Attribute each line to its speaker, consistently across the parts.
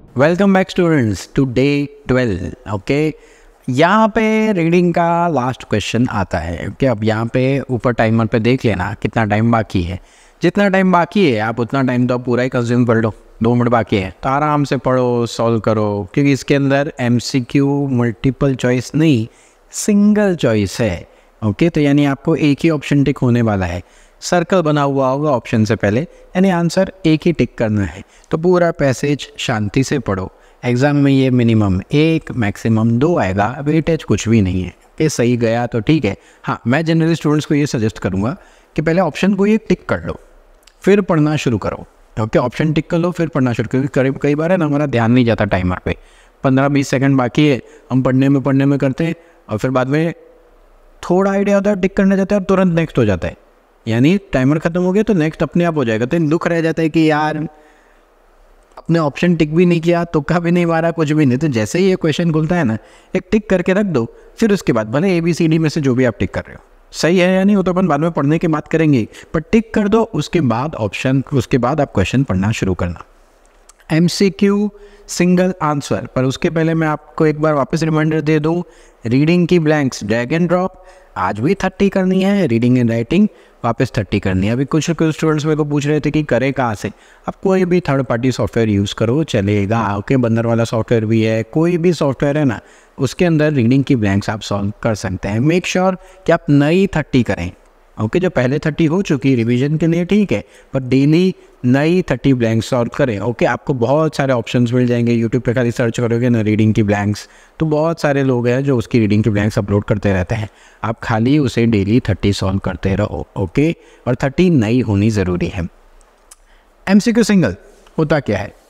Speaker 1: Welcome back students today 12। Okay, यहाँ पे reading का लास्ट क्वेश्चन आता है। ओके, अब यहाँ पे ऊपर टाइमर पे देख लेना कितना टाइम बाकी है। जितना टाइम बाकी है आप उतना टाइम तो पूरा ही कंज्यूम कर लो। 2 मिनट बाकी है तो आराम से पढ़ो, सॉल्व करो, क्योंकि इसके अंदर MCQ मल्टीपल चॉइस नहीं, सिंगल चॉइस है। ओके, तो यानी आपको एक ही ऑप्शन टिक होने वाला है। सर्कल बना हुआ होगा ऑप्शन से पहले, यानी आंसर एक ही टिक करना है। तो पूरा पैसेज शांति से पढ़ो। एग्ज़ाम में ये मिनिमम 1 मैक्सिमम 2 आएगा, वेटेज कुछ भी नहीं है कि सही गया तो ठीक है। हाँ, मैं जनरली स्टूडेंट्स को ये सजेस्ट करूँगा कि पहले ऑप्शन को ये टिक कर लो, फिर पढ़ना शुरू करो। ओके, ऑप्शन टिक कर लो फिर पढ़ना शुरू करो। करीब कई बार है ना, हमारा ध्यान नहीं जाता टाइमर पे, 15-20 सेकंड बाकी है, हम पढ़ने में करते हैं और फिर बाद में थोड़ा आइडिया होता है, टिक करने जाते हैं और तुरंत नेक्स्ट हो जाता है। यानी टाइमर खत्म हो गया तो नेक्स्ट अपने आप हो जाएगा। तो दुख रह जाता है कि यार अपने ऑप्शन टिक भी नहीं किया, तुक्का भी नहीं मारा, कुछ भी नहीं। तो जैसे ही ये क्वेश्चन खुलता है ना, एक टिक करके रख दो, फिर उसके बाद भले ABCD में से जो भी आप टिक कर रहे हो सही है या नहीं, वो तो अपन बाद में पढ़ने की बात करेंगे, पर टिक कर दो। उसके बाद ऑप्शन, उसके बाद आप क्वेश्चन पढ़ना शुरू करना। MCQ सिंगल आंसर, पर उसके पहले मैं आपको एक बार वापस रिमाइंडर दे दूं, रीडिंग की ब्लैंक्स ड्रैग एंड ड्रॉप आज भी 30 करनी है, रीडिंग एंड राइटिंग वापस 30 करनी है। अभी कुछ स्टूडेंट्स मेरे को पूछ रहे थे कि करें कहाँ से। आप कोई भी थर्ड पार्टी सॉफ्टवेयर यूज़ करो चलेगा। ओके, बंदर वाला सॉफ्टवेयर भी है, कोई भी सॉफ्टवेयर है ना, उसके अंदर रीडिंग की ब्लैंक्स आप सॉल्व कर सकते हैं। मेक श्योर कि आप नई 30 करें। ओके, जो पहले 30 हो चुकी रिवीजन के लिए ठीक है, पर डेली नई 30 ब्लैंक्स सॉल्व करें। ओके, आपको बहुत सारे ऑप्शंस मिल जाएंगे। यूट्यूब पे खाली सर्च करोगे ना रीडिंग की ब्लैंक्स, तो बहुत सारे लोग हैं जो उसकी रीडिंग की ब्लैंक्स अपलोड करते रहते हैं। आप खाली उसे डेली 30 सॉल्व करते रहो। ओके, और 30 नई होनी ज़रूरी है। MCQ सिंगल होता क्या है,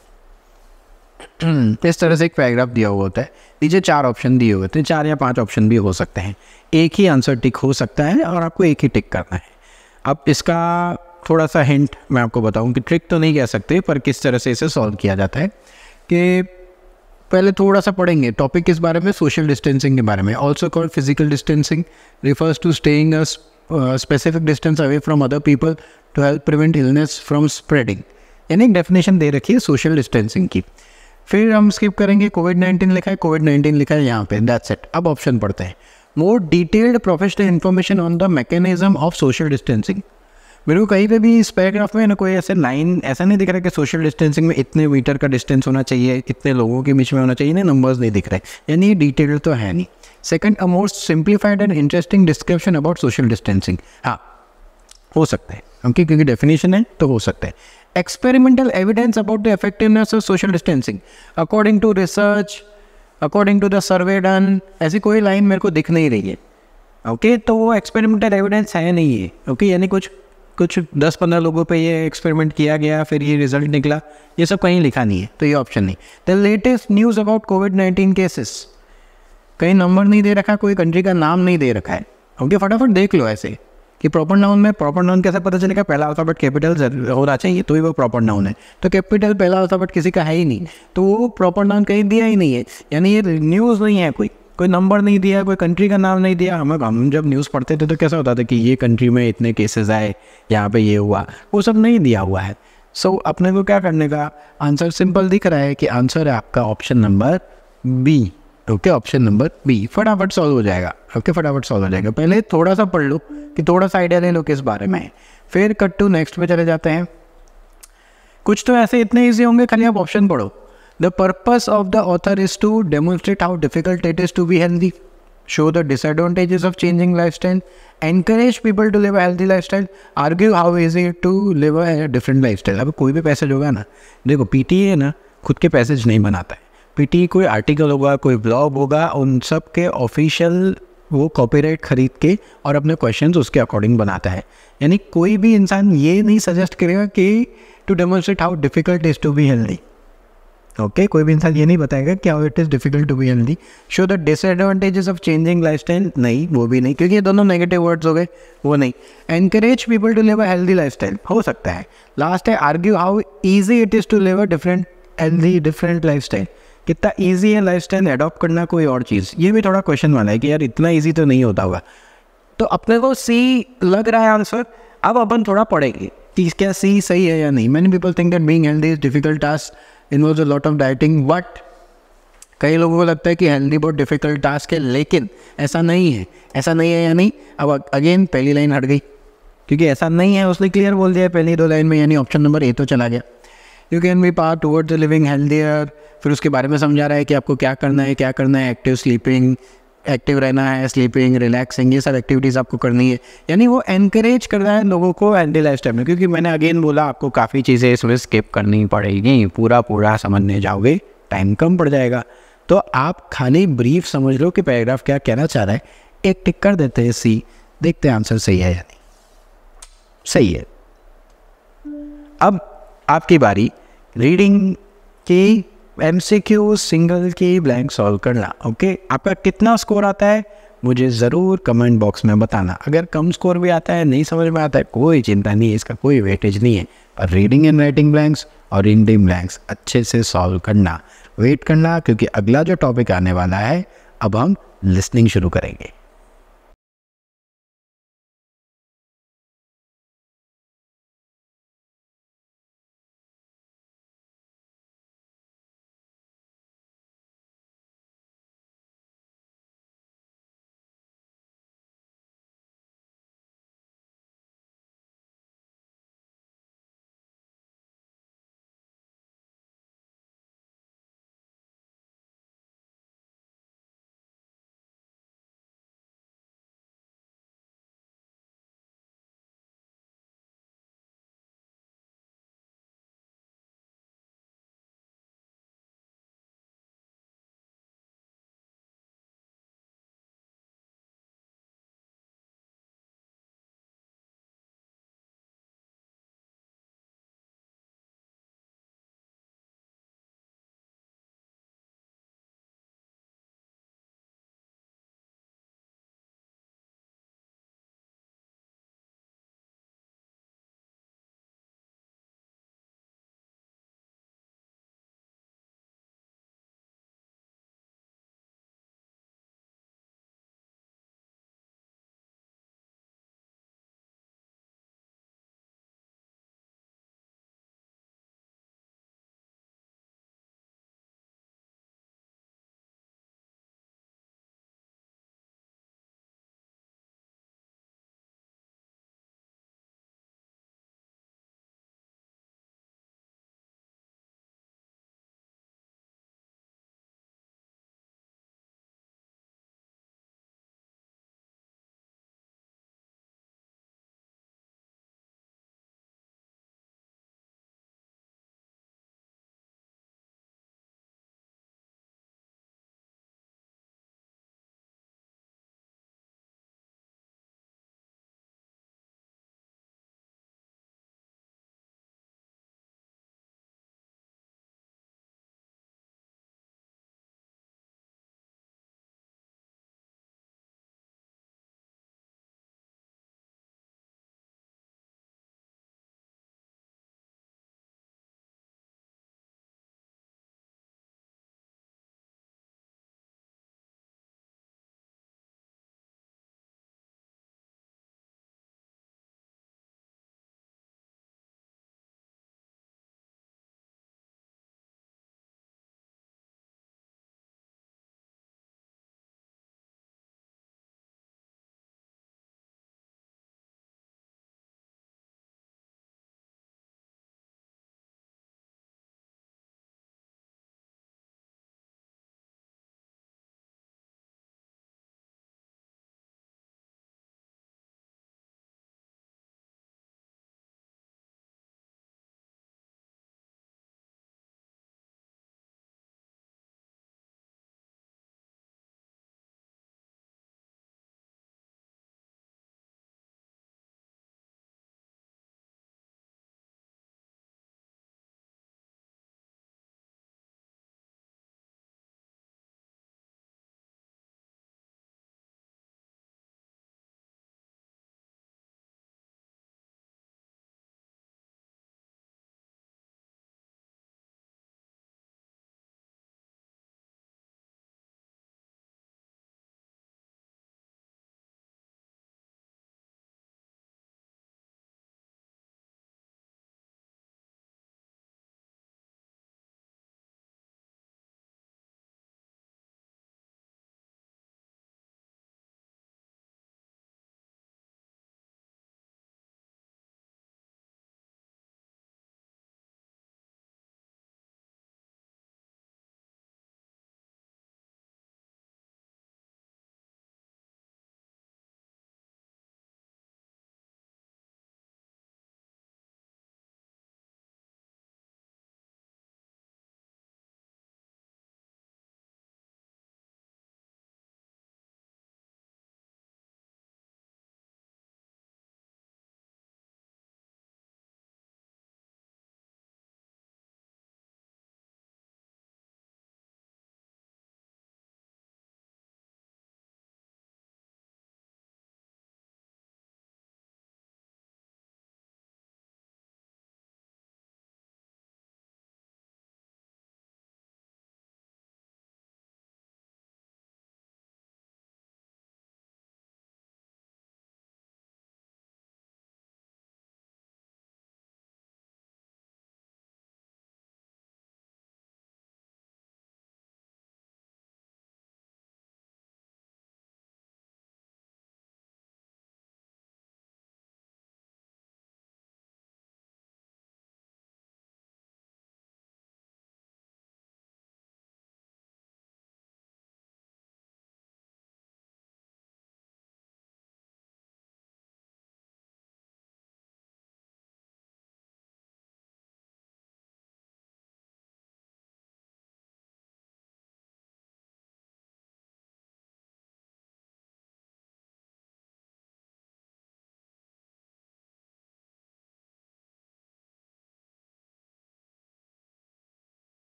Speaker 1: इस तरह से एक पैराग्राफ दिया हुआ होता है, नीचे 4 ऑप्शन दिए हुए होते हैं, 4 या 5 ऑप्शन भी हो सकते हैं। एक ही आंसर टिक हो सकता है और आपको एक ही टिक करना है। अब इसका थोड़ा सा हिंट मैं आपको बताऊं कि ट्रिक तो नहीं कह सकते, पर किस तरह से इसे सॉल्व किया जाता है कि पहले थोड़ा सा पढ़ेंगे टॉपिक किस बारे में, सोशल डिस्टेंसिंग के बारे में। Also called physical distancing, refers to staying a specific distance away from other people to help prevent illness from spreading. यानी एक डेफिनेशन दे रखी है सोशल डिस्टेंसिंग की। फिर हम स्किप करेंगे, कोविड-19 लिखा है, कोविड-19 लिखा है यहाँ पे, दैट्स इट। अब ऑप्शन पढ़ते हैं, more detailed professional information on the mechanism of social distancing. मेरे को कहीं पे भी इस पैराग्राफ में ना कोई ऐसे लाइन ऐसा नहीं दिख रहा कि सोशल डिस्टेंसिंग में इतने मीटर का डिस्टेंस होना चाहिए, इतने लोगों के बीच में होना चाहिए, ना नंबर्स नहीं दिख रहे, यानी ये डिटेल तो है नहीं। Second, a more simplified and interesting description about social distancing, हाँ हो सकता है, ओके, क्योंकि डेफिनेशन है तो हो सकता है। Experimental evidence about the effectiveness of social distancing according to research, according to the survey done, ऐसी कोई लाइन मेरे को दिख नहीं रही है। ओके, तो वो एक्सपेरिमेंटल एविडेंस है नहीं है। ओके, यानी कुछ 10-15 लोगों पे ये एक्सपेरिमेंट किया गया, फिर ये रिजल्ट निकला, ये सब कहीं लिखा नहीं है, तो ये ऑप्शन नहीं। द लेटेस्ट न्यूज़ अबाउट कोविड-19 केसेस, कहीं नंबर नहीं दे रखा, कोई कंट्री का नाम नहीं दे रखा है। ओके, फटाफट देख लो ऐसे कि प्रॉपर नाउन में, प्रॉपर नाउन कैसे पता चलेगा, पहला अल्फ़ाबेट कैपिटल होना चाहिए तो ही वो प्रॉपर नाउन है। तो कैपिटल पहला अल्फ़ाबेट किसी का है ही नहीं, तो वो प्रॉपर नाउन कहीं दिया ही नहीं है, यानी ये न्यूज़ नहीं है। कोई नंबर नहीं दिया, कोई कंट्री का नाम नहीं दिया। हम जब न्यूज़ पढ़ते थे तो कैसा होता था कि ये कंट्री में इतने केसेस आए, यहाँ पे ये हुआ, वो सब नहीं दिया हुआ है। सो अपने को क्या करने का, आंसर सिंपल दिख रहा है कि आंसर है आपका option number B। Okay, option number B, फटाफट सॉल्व हो जाएगा। ओके, फटाफट सॉल्व हो जाएगा। पहले थोड़ा सा पढ़ लो कि थोड़ा सा आइडिया ले लो किस बारे में है, फिर कट टू नेक्स्ट पे चले जाते हैं। कुछ तो ऐसे इतने ईजी होंगे, खाली आप ऑप्शन पढ़ो। The purpose of the author is to demonstrate how difficult it is to be healthy, show the disadvantages of changing lifestyle, encourage people to live a healthy lifestyle, argue how easy it to live a different lifestyle। अब कोई भी passage होगा ना, देखो PTE है ना, खुद के पैसेज नहीं बनाता है। PTE कोई आर्टिकल होगा, कोई ब्लॉग होगा, उन सब के ऑफिशियल वो कॉपीराइट खरीद के और अपने क्वेश्चंस उसके अकॉर्डिंग बनाता है। यानी कोई भी इंसान ये नहीं सजेस्ट करेगा कि to demonstrate how difficult is to be healthy. Okay, कोई भी इंसान ये नहीं बताएगा कि how it is difficult to be healthy. Show the disadvantages of changing lifestyle, नहीं वो भी नहीं, क्योंकि ये दोनों नेगेटिव वर्ड्स हो गए, वो नहीं। Encourage people to live a healthy lifestyle, हो सकता है। लास्ट है argue how easy it is to live a different healthy different lifestyle, कितना ईजी है लाइफस्टाइल एडॉप्ट करना कोई और चीज़। ये भी थोड़ा क्वेश्चन वाला है कि यार इतना ईजी तो नहीं होता होगा। तो अपने को C लग रहा है आंसर। अब अपन थोड़ा पढ़ेंगे कि क्या C सही है या नहीं। Many people think that being healthy is difficult task involves a lot of dieting, but कई लोगों को लगता है कि हेल्दी बहुत डिफिकल्ट टास्क है, लेकिन ऐसा नहीं है। ऐसा नहीं है यानी अब अगेन पहली लाइन हट गई, क्योंकि ऐसा नहीं है उसने क्लियर बोल दिया पहली 2 लाइन में, यानी ऑप्शन नंबर ए तो चला गया। You can be part towards living healthier, फिर उसके बारे में समझा रहा है कि आपको क्या करना है, क्या करना है, एक्टिव स्लीपिंग, एक्टिव रहना है, स्लीपिंग, रिलैक्सिंग, ये सब एक्टिविटीज़ आपको करनी है। यानी वो एनकरेज कर रहा है लोगों को हेल्दी लाइफस्टाइल में, क्योंकि मैंने अगेन बोला आपको काफ़ी चीज़ें इसमें स्किप करनी पड़ेगी, पूरा समझने जाओगे टाइम कम पड़ जाएगा। तो आप खाली ब्रीफ समझ लो कि पैराग्राफ क्या कहना चाह रहा है, एक टिक कर देते हैं सी, देखते हैं आंसर सही है या नहीं। सही है। अब आपकी बारी रीडिंग की MCQ सिंगल की ब्लैंक सॉल्व करना। ओके, आपका कितना स्कोर आता है मुझे ज़रूर कमेंट बॉक्स में बताना। अगर कम स्कोर भी आता है, नहीं समझ में आता है, कोई चिंता नहीं है, इसका कोई वेटेज नहीं है। पर रीडिंग एंड राइटिंग ब्लैंक्स और रीडिंग ब्लैंक्स अच्छे से सॉल्व करना, वेट करना, क्योंकि अगला जो टॉपिक आने वाला है अब हम लिसनिंग शुरू करेंगे।